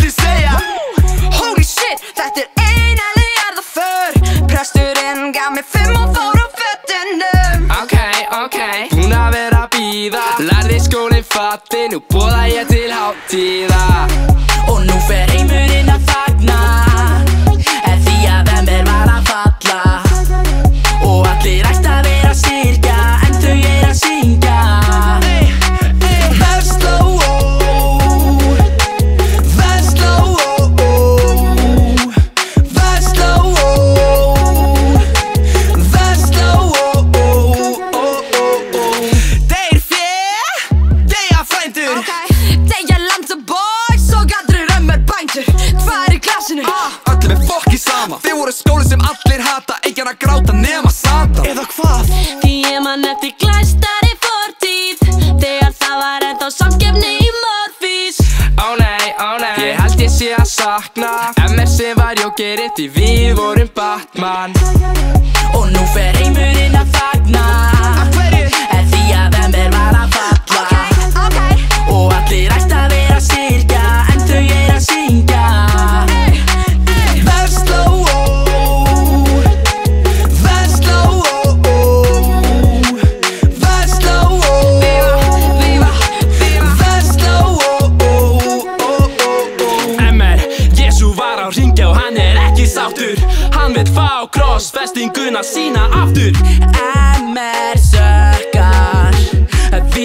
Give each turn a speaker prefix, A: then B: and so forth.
A: allir segja
B: Holy shit, þetta einhelli jarðarför. Presturinn gaf mér 5 og fór á fötunum.
A: Ok, búin að vera að bíða. Lærði skólinn fattin, nú boða ég til hátíða.
B: Og nú fer heimurinn að fagna, því að ember var að falla. Og allir ætti að vera að syrgja, en þau að syngja. Vestló, Vestló, Vestló, Vestló.
A: Deyr fjö, deyja frændur.
B: Deyja landsabóis og aðrir bændur. Hvað í klassinu?
A: Allir með fokki sama. Þið voru skóli sem allir hata, enginn að gráta nema Satan. Eða hvað?
B: Því ég man eftir glæstari fortíð, þegar það var ennþá samkeppni í Morfís.
A: Ó nei, ég held ég sé að sakna MS var jókeri því við vorum Batman.
B: Og nú fer heimurinn að fagna, því að ember var að falla. Og allir ætti að vera að syrgja, en þau að syngja. Vestló, Vestló, Vestló, Vestló.
A: MR, Jesú var á hringja og hann ekki sáttur. Hann vill fá krossfestinguna sína aftur.
B: MR sökkar,